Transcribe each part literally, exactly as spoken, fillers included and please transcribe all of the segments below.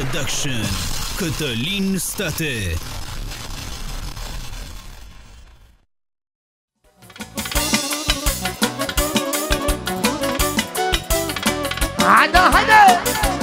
Production, Cătălin State. Haide, haide!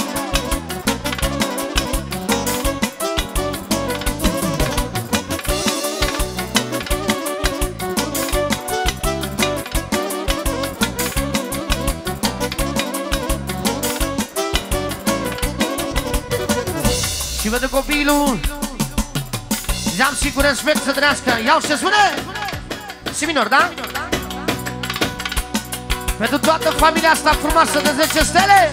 Și văd copilul i-am și cu respect să trăiască. Iau și spune si minor, da? Pentru toată familia asta frumoasă de zece stele.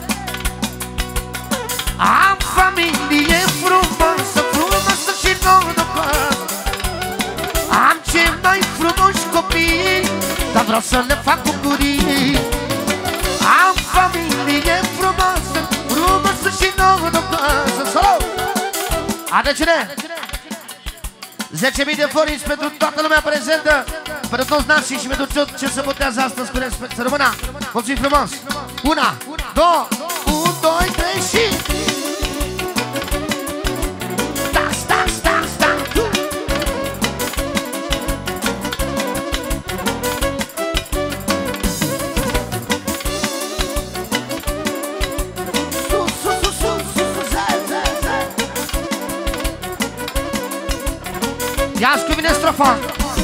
Am familie frumoasă, frumoasă și norocoasă. Am cei mai frumoși copii, dar vreau să le fac bucurii. Am familie frumoasă, frumoasă și norocoasă. Solo! Haide, cine? zece mii de forinți pentru toată lumea prezentă, pentru toți nașii și pentru tot ce se botează astăzi cu respect. Să rămână! Mulțumim frumos! Una, două, unu, doi, trei și... Sta, sta, sta, sta! Sus, sus, sus, sus, sus, ze, ze, ze! Ia-ți cu mine strofa!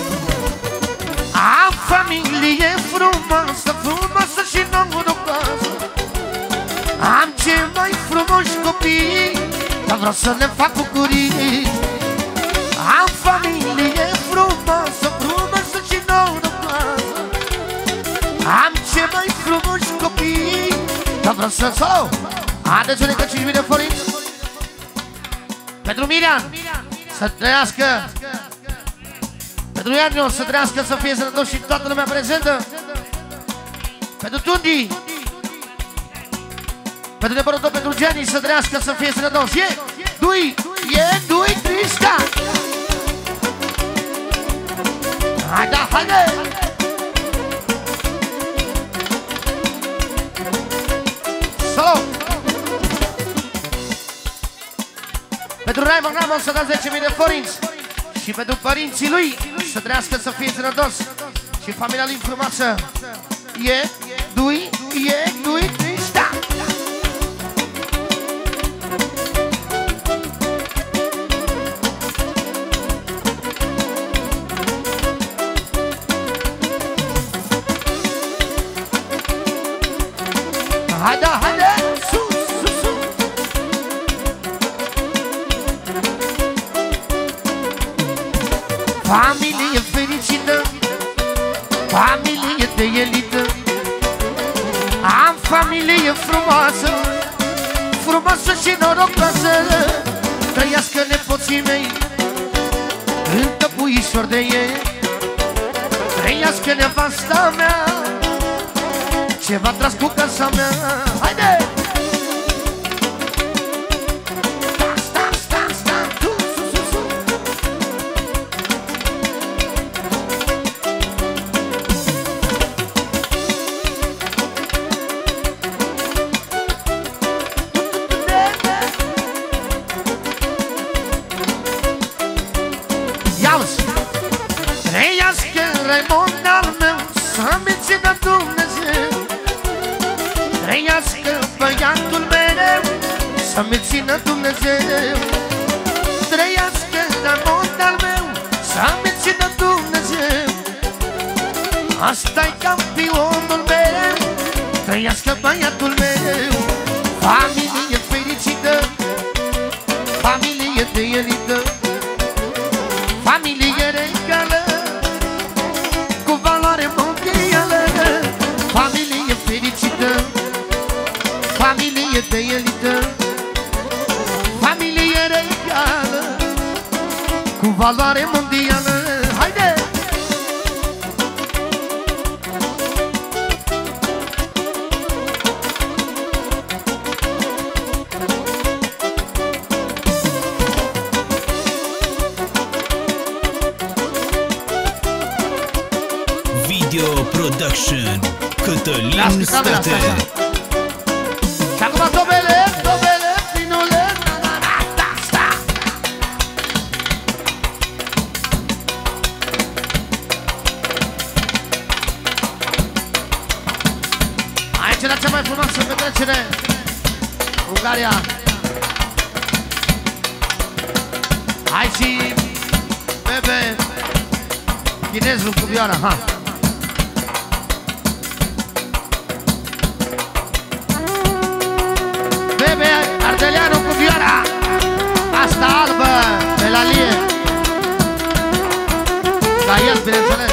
Am familie frumoasă, frumoasă și norocoasă. Am cei mai frumoși copii, dar vreau să le fac bucurii. Am familie frumoasă, frumoasă și norocoasă. Am cei mai frumoși copii, dar vreau să... Solo! Haideți, unecă cinci mii de forinți pentru Miriam, să trăiască. Pentru Iarniu, să trăiască, să fie sănătos și toată lumea prezentă. Pentru Tundi, pentru Neborotot, pentru Gianni, să trăiască, să fie sănătos. E, dui, e, dui, trișca. Haide, haide! Solo! Pentru Raimond Ramon să dea zece mii de forinți. Și pentru părinții lui să trăiască, să fie sănătos. Și familia lui frumoasă. E, dui, e, dui, trișta. Haide, haide, sus, sus, sus. Familie fericită, familie de elită. Am familie frumoasă, frumoasă și norocoasă. Trăiască nepoții mei, cântă puișor de ei. Trăiască nevasta mea, ce v-a tras cu casa mea. Haide! Raimond al meu, să-mi țină Dumnezeu. Trăiască băiatul mereu, să-mi țină Dumnezeu. Trăiască Raimond al meu, să-mi țină Dumnezeu. Asta-i campionul meu, trăiască băiatul meu. Familie fericită, familie de elită, familie regală, cu valoare mondială. Familie fericită, familie de elită, familie regală, cu valoare mondială. Haide! Video Production, Cătălin State. Și acum dobele, dobele, finule, Bulgaria. Hai și Bebe, chinezul cu vioara, ha. Bebe, ardeleanu cu vioara. Asta albă, de la Lie. Ca el, bineînțeles.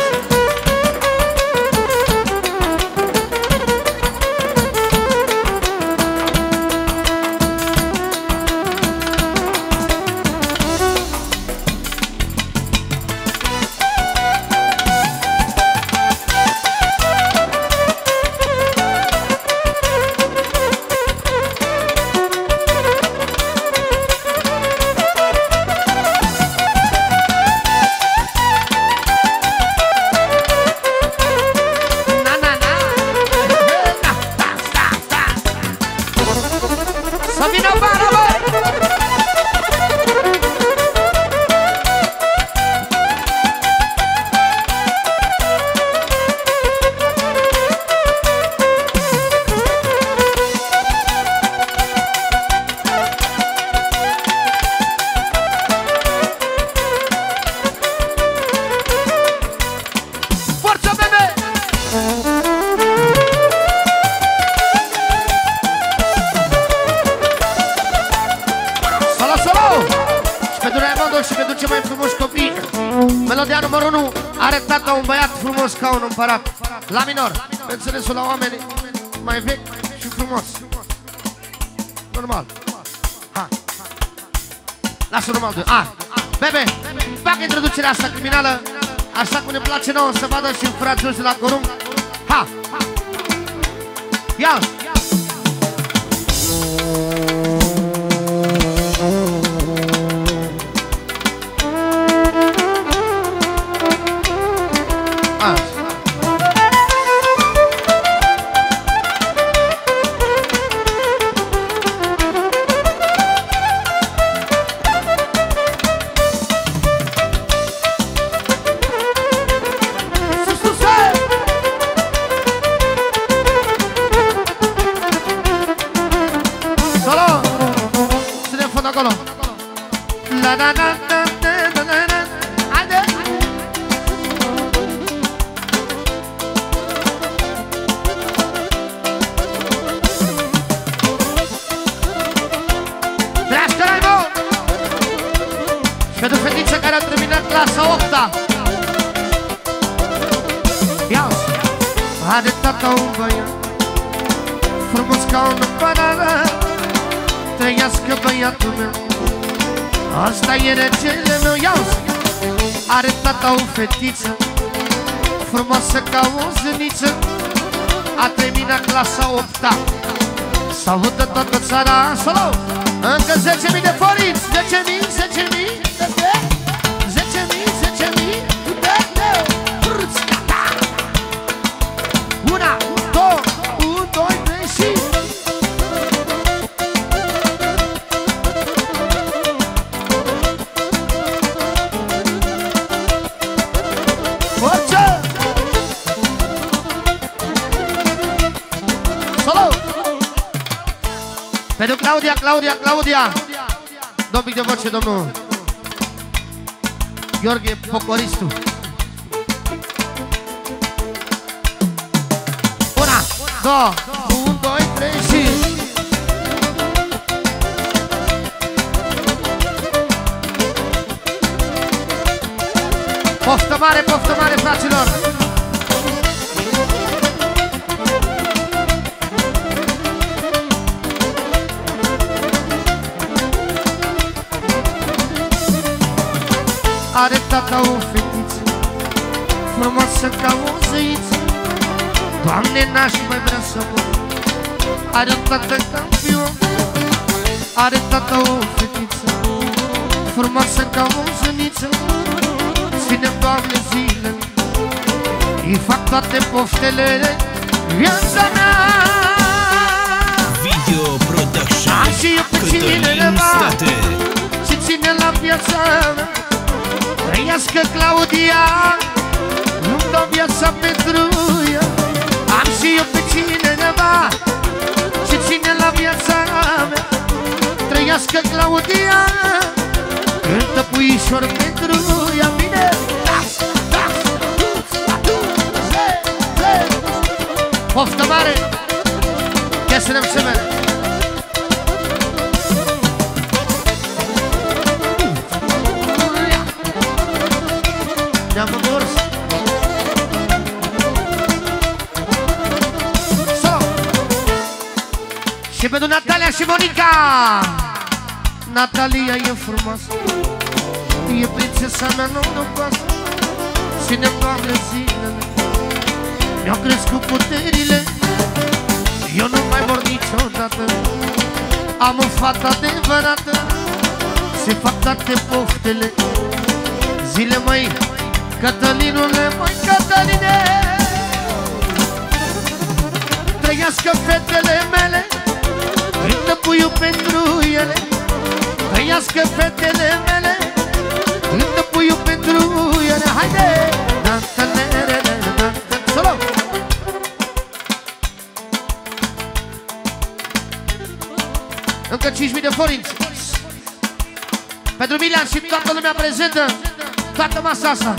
Ca un împărat, la minor, pe înțelesul la oameni mai vechi și frumos. Normal. Ha. Lasă normal de. Ah, Bebe, fac introducerea asta criminală, așa cum ne place nouă să vadă și frații de la Corum. Ha. Ia. Pentru fetița care a terminat clasa a opta. Ia-o! Are tata un băiat frumos ca un împărat. Trăiască băiatul meu, asta e regele meu. Ia-o! Are tata o fetiță frumoasă ca o zâniță. A terminat clasa a opta. S-audă toată țara. Solo! Încă zece mii de foriți. Zece mii, zece mii. Zece mii, zece mii. Una, două, un, doi, trei și forță! Solo! Pentru Claudia, Claudia, Claudia. Dă un pic de voce, domnul Gheorghe Pocoristu. Una, două, un, doi, trei și poftă mare, poftă mare, fraților! Are tata o fetiță frumoasă ca o zăiță. Doamne, n-aș mai vrea să mor. Are un tată campion. Are tata o fetiță frumoasă ca o zăniță. Ține, Doamne, zile, îi fac toate poftele. Viața mea Video Production. am și eu pe cineva și ține la viața mea. Trăiască Claudia, nu-mi dau viața pentru ea. Am și eu pe cineva și ține la viața mea. Trăiască Claudia, cântă puișor pentru ea. Bine! Poftă mare! Ia să ne semene! Ne-am întors! Și pentru Natalia și Monica. Natalia e frumoasă, e prințesa mea norocoasă. Ține-mi, Doamne, zilele, mi-au crescut puterile. Eu nu mai mor niciodată, am o fată adevărată. Se fac toate poftele. Zile, măi, Cătălinule, măi, Cătăline. Trăiască fetele mele, cântă puiul pentru ele. Trăiască fetele mele, cântă puiul pentru ele. Haide! Solo! Încă cinci mii de forinți pentru Milian și toată lumea prezentă, toată masa asta.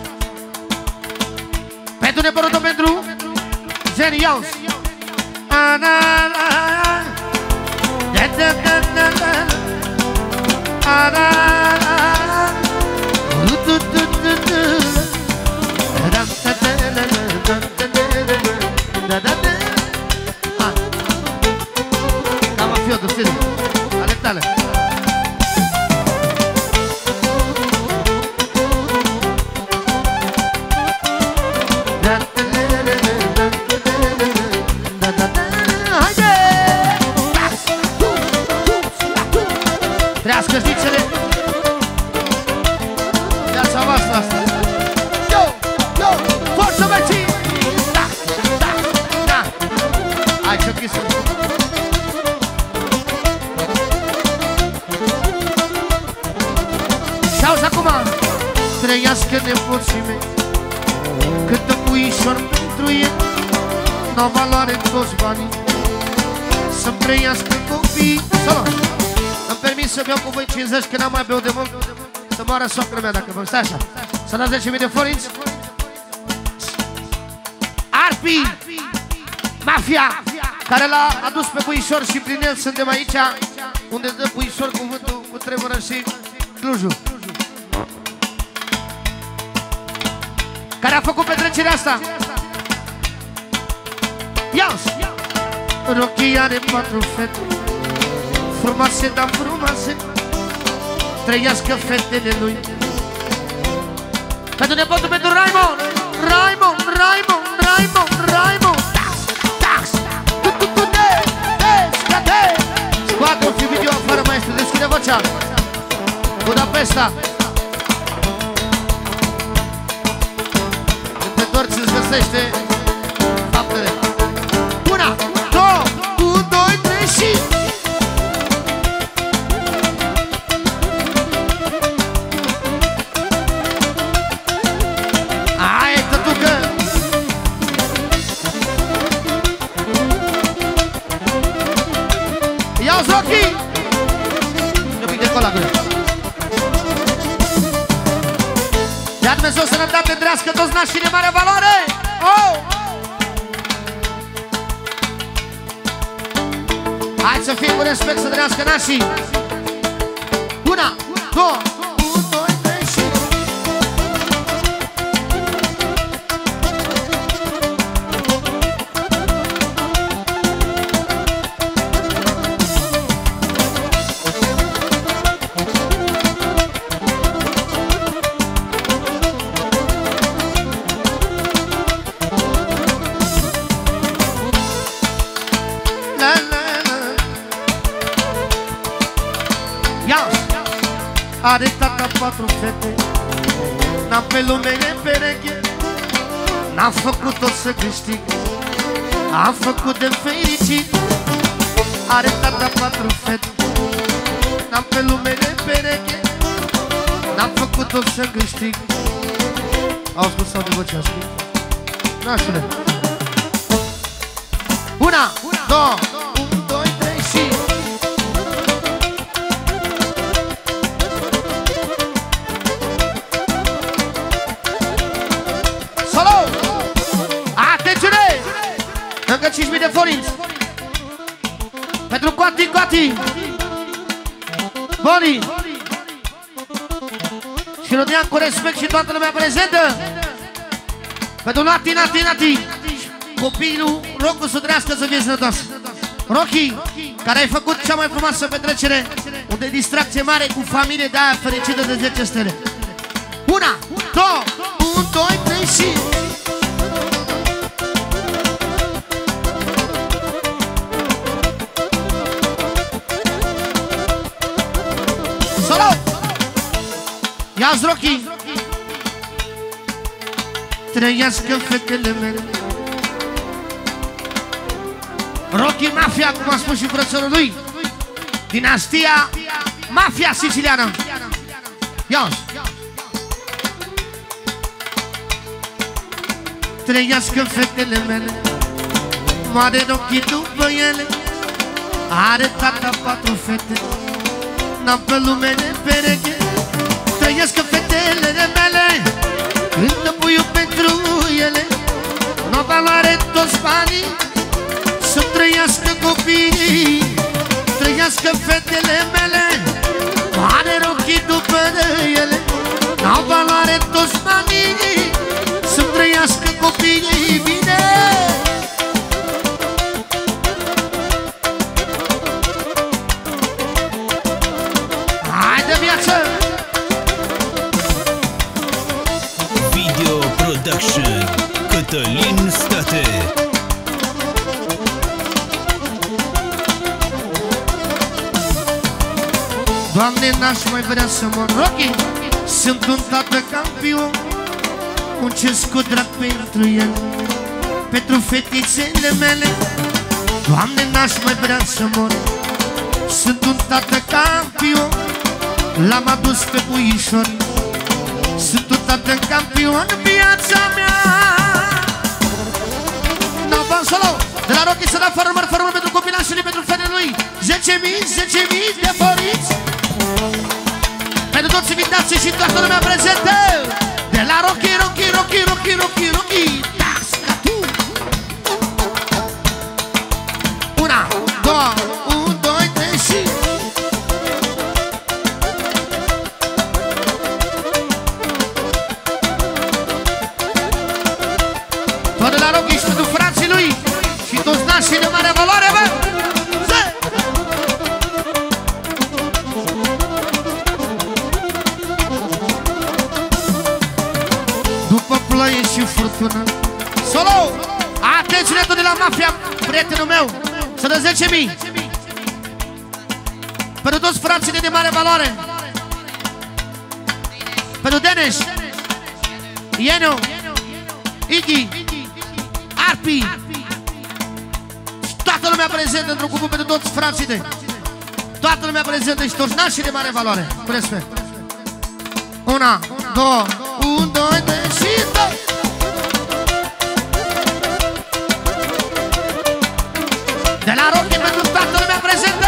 Pentru nebărutul, pentru Jenny Ions. Cam Fiodor, ține, ale tale. Trească știțele. Viața voastră asta. Yo, yo, forță vecii. Da, da, da. Hai ce-o chisă. Și auzi acum. Trăiască nepoții mei, câtă puișor pentru ei. N-au valoare toți banii, să-mi trăiască copii. Solo. Îmi permis să beau cu voi cincizeci, că n-am mai beau de mult. Să moară soacră mea dacă vă stai așa. Să dați zece mii de forinți. Arpi Mafia, care l-a adus pe puișor și prin el suntem aici, unde dă puișor cuvântul cu tremură și Clujul, care a făcut petrecerea asta. Ia-ți! Rochii are patru fete frumoase, dar frumoase. Trăiască fetele lui. Pentru nepotul, pentru Raimond. Raimond, Raimond, Raimond, Raimond. Tax, tax. Tu, tu, tu, de, de, scade. Scoate un video afară, maestru, deschide vocea. Budapesta. Între torți îți găsește faptele. Una, două, un, doi, trei și... Ia-ți ochii! Un pic de cola gură. Ia Dumnezeu sănătate, întrească toți nașii de mare valoare! Oh! Hai să fie cu respect, să trească nașii! Una, două, un, doi, trei și... Are tata patru fete, n-am pe lume e pereche. N-am făcut-o să câștig, am făcut de fericit. Are tata patru fete, n-am pe lume e pereche. N-am făcut-o să câștig. Au spus sau de vocea scris? Nașule. Una, două, un, doi, trei și... Boni! Și Rodean cu respect și toată lumea prezentă. Pentru Nati, Nati, Nati. Copilul Rocu să trească să fie sănătos. Rocky, care ai făcut cea mai frumoasă petrecere, unde distracție mare cu familie de aia fericită de zece stele. Una, două, un, doi, trei și... Solo! Ia-ți Rocky! Trăiască fetele mele. Rocky Mafia, cum a spus și frățărul lui. Dinastia Mafia siciliană. Ia-ți! Trăiască fetele mele. Mare Rocky după ele. Are tata patru fete. N-am pe lume de pereche. Trăiască fetele mele. Cântă puiul pentru ele. N-o valoare toți banii. Să trăiască copiii. Trăiască fetele mele. Are Rocky după ele. N-au valoare toți banii. Să trăiască copiii. Bine! Haide viață! Video Production Cătălin State. Doamne, n-aș mai vrea să mor. Rocky, sunt un tată campion. Muncesc cu drag pentru el, pentru fetițele mele. Doamne, n-aș mai vrea să mor. Sunt un tată campion. L-am adus pe puișor. Sunt un tată campion în viața mea. N-am bani solo. De la Rocky să da fără număr, fără număr pentru copilașii, pentru fetele lui. Zece mii, zece mii de foriți. Pentru toți invitații și toată lumea prezentă. De la Rocky, Rocky, Rocky, Rocky, Rocky, Rocky. Tasca tu. Una, două, un, doi, trei și... Tot de la Rocky și pentru frații lui. Și toți nașii de mare valoare, bă! După ploaie și furtună. Solo! Atenție de la Mafia, prietenul meu. Să dă zece mii. Pentru toți frații de mare valoare. Pentru Denis, Ienu, Iggy, Arpi. Toată lumea prezentă într-un cuvânt pentru toți frații de. Toată lumea prezentă și toți nașii de mare valoare. Cu respect. Una, două, un, doi, trei și doi. De la Rocky pentru toată lumea prezentă.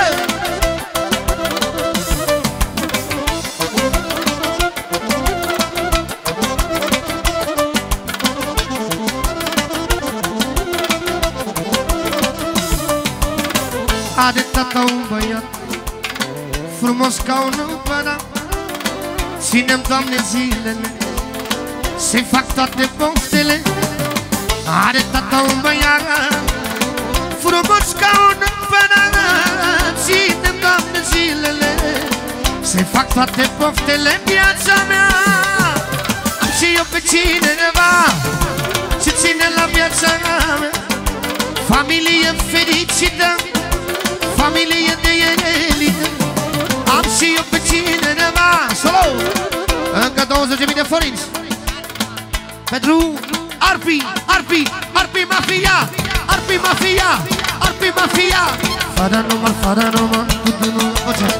Are tata un băiat frumos ca un împărat. Ținem, Doamne, zilele, să-i fac toate poftele. Are tata un băiat frumos ca un împărat. Ținem, Doamne, zilele, să-i fac toate poftele în viața mea. Am și eu pe cineva ce ține la viața mea. Familie fericită, familie de elită. Am și eu pe cineva. Solo! Încă douăzeci de mii de forinți. Pentru Arpi, Arpi, Arpi Mafia, Arpi Mafia, Arpi Mafia. Fără număr, fără număr, cu tunul voce.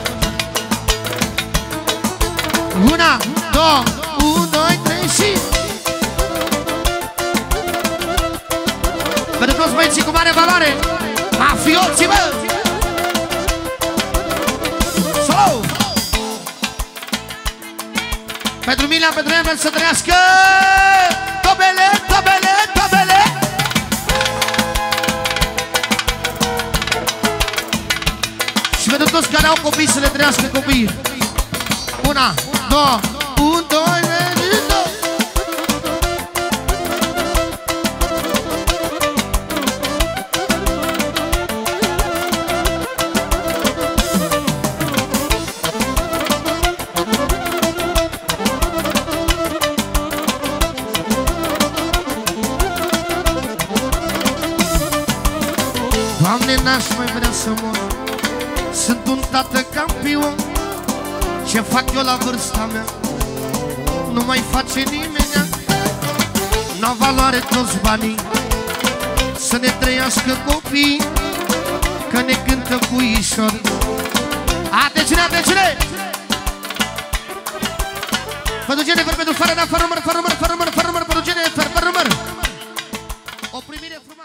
Una, două, un, doi, trei și... Pentru toți băieții cu mare valoare, mafioții, bă! Solo! Pentru Milan, pentru Emel să trăiască! Tobele, tobele, tobele! Și pentru toți care care au copii să le trăiască copiii. Una, două, un, doi, trei. Doamne, n-aș mai vrea să mor. Sunt un tată campion. Ce fac eu la vârsta mea nu mai face nimeni. N-au valoare toți banii. Să ne trăiască copii, că ne cântă puișor. Atențiune, atențiune! Fădugene, fără pentru fără, fără număr, fără număr, fără număr, fără număr, fădugene, fără număr. O primire frumoasă.